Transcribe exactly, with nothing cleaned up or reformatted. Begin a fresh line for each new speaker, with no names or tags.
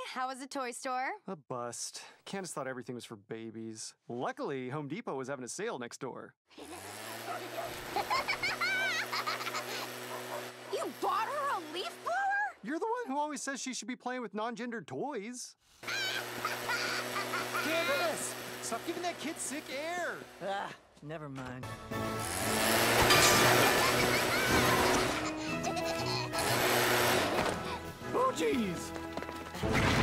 how was the toy store?
A bust. Candace thought everything was for babies. Luckily, Home Depot was having a sale next door.
You bought her a leaf blower?
You're the one who always says she should be playing with non-gendered toys. Candace! Stop giving that kid sick air!
Ah, never mind.
Oh, jeez!